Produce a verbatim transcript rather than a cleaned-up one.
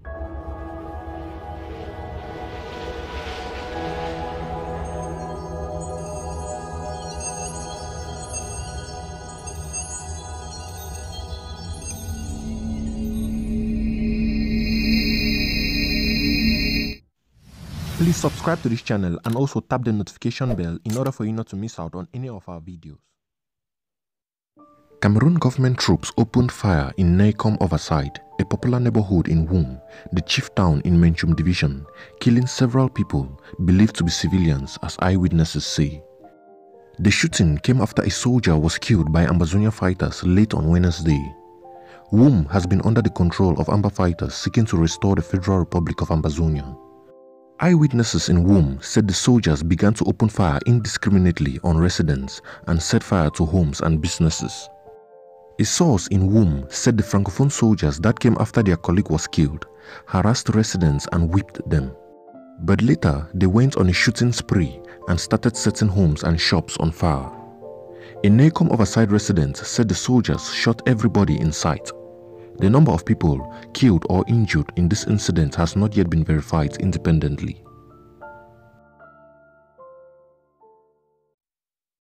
Please subscribe to this channel and also tap the notification bell in order for you not to miss out on any of our videos. Cameroon government troops opened fire in Naikom Overside, a popular neighborhood in Wum, the chief town in Menchum division, killing several people believed to be civilians, as eyewitnesses say. The shooting came after a soldier was killed by Ambazonia fighters late on Wednesday. Wum has been under the control of Amba fighters seeking to restore the Federal Republic of Ambazonia. Eyewitnesses in Wum said the soldiers began to open fire indiscriminately on residents and set fire to homes and businesses. A source in Wum said the Francophone soldiers that came after their colleague was killed harassed residents and whipped them. But later, they went on a shooting spree and started setting homes and shops on fire. A Naikom Overside resident said the soldiers shot everybody in sight. The number of people killed or injured in this incident has not yet been verified independently.